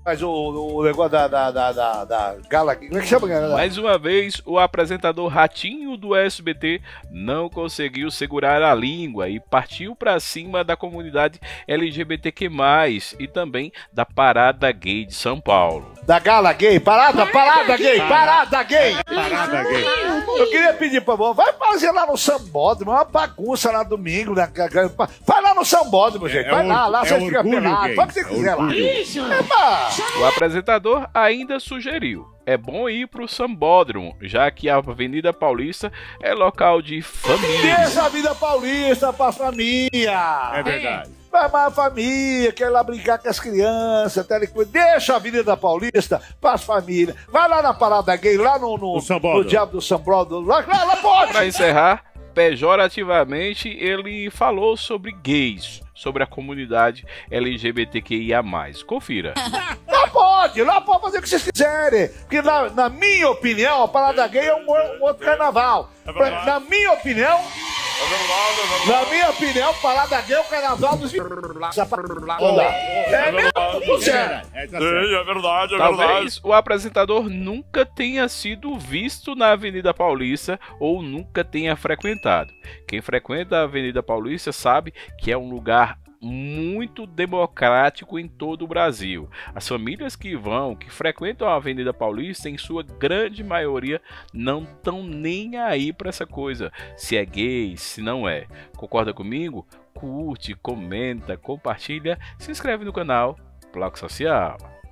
Mas o negócio da gala, como é que chama, galera? Mais uma vez, o apresentador Ratinho do SBT não conseguiu segurar a língua e partiu para cima da comunidade LGBTQ+, e também da Parada Gay de São Paulo. Da gala gay, parada gay, parada gay. Parada gay. Eu queria pedir pra você, vai fazer lá no Sambódromo, uma bagunça lá domingo, né? Vai lá no Sambódromo, gente, vai lá você fica pelado, faz o que você quiser lá. O apresentador ainda sugeriu: é bom ir pro Sambódromo, já que a Avenida Paulista é local de família. Deixa a vida paulista pra família. É verdade. Vai mais a família, quer ir lá brincar com as crianças, deixa a Avenida Paulista pras famílias. Vai lá na Parada Gay, lá no Diabo do Sambódromo, lá pode. Para encerrar, pejorativamente, ele falou sobre gays, sobre a comunidade LGBTQIA+. Confira. Lá pode fazer o que vocês quiserem. Porque na minha opinião, a Parada Gay é um outro carnaval. Na minha opinião, Parada Gay é o carnaval dos... É verdade. Talvez o apresentador nunca tenha sido visto na Avenida Paulista ou nunca tenha frequentado. Quem frequenta a Avenida Paulista sabe que é um lugar muito democrático em todo o Brasil. As famílias que frequentam a Avenida Paulista, em sua grande maioria, não estão nem aí para essa coisa, se é gay, se não é. Concorda comigo? Curte, comenta, compartilha, se inscreve no canal Bloco Social.